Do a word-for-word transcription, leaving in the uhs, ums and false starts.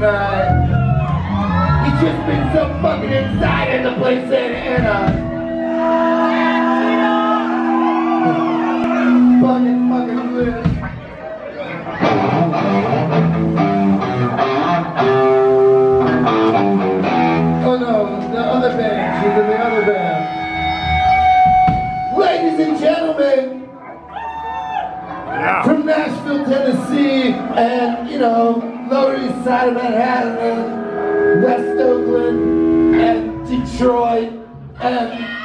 tonight. He's just been so fucking excited to play Santa Ana. Fucking fucking weird. Oh no, the other band. She's in the other band. Ladies and gentlemen, yeah. From Nashville, Tennessee, and you know, Lower East Side of Manhattan, and West Oakland, and Detroit, and